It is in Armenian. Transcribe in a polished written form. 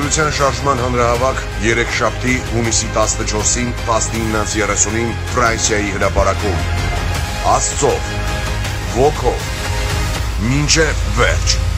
Ազատության շարժման հանրահավաք երեքշաբթի հունիսի 14-ին 19:30-ին Ֆրանսիայի հրապարակում։ Աստծով, ոգով, մինչև վերջ։